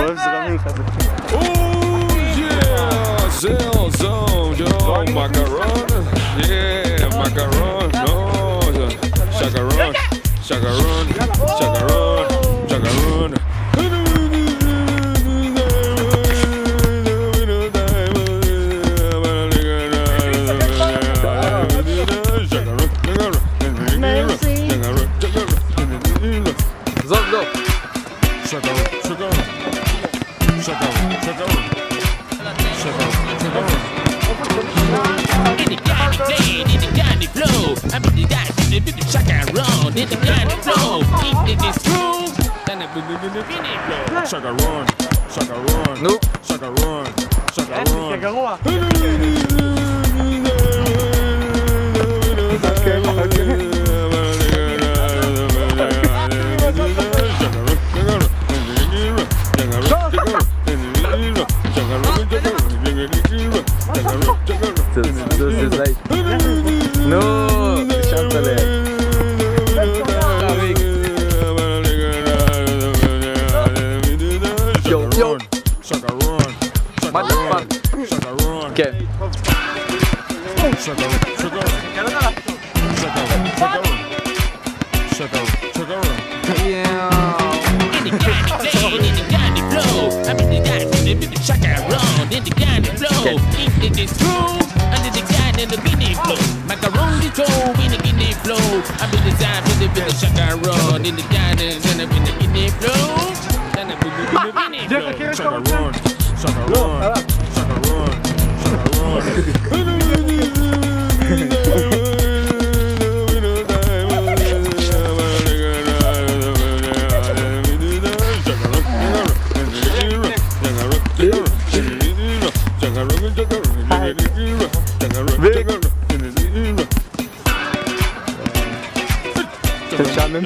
אוהב זרמים כזה. Macaron, yeah, macaron, no, chacaron, chacaron, chacaron, chacaron. Zop, zop. Chacaron, chacaron, chacaron, chacaron, chacaron, chacaron. In the Johnny flow, I'm in the chacaron, in the Johnny flow, in this room, then I'm in the flow. Chacaron, chacaron, Nope. chacaron, chacaron. גרוע. נו, נשארת לב. יו, יו. מה תפן? כן. Macaroni toe in the guinea flow. I'm in the time for the chacaron in the garden, and I'm in the guinea flow. Then I'm in the guinea flow. Chacaron, chacaron, chacaron, תשעמם.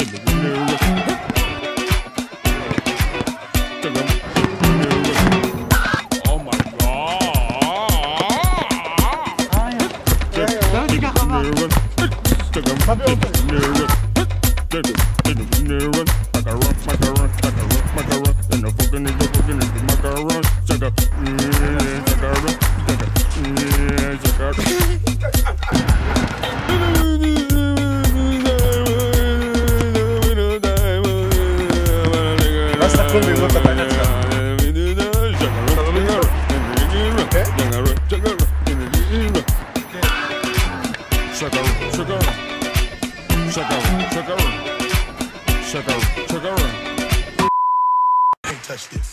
Touch this.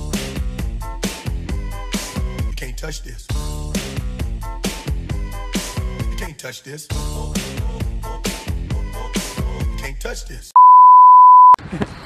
You can't touch this. You can't touch this. You can't touch this.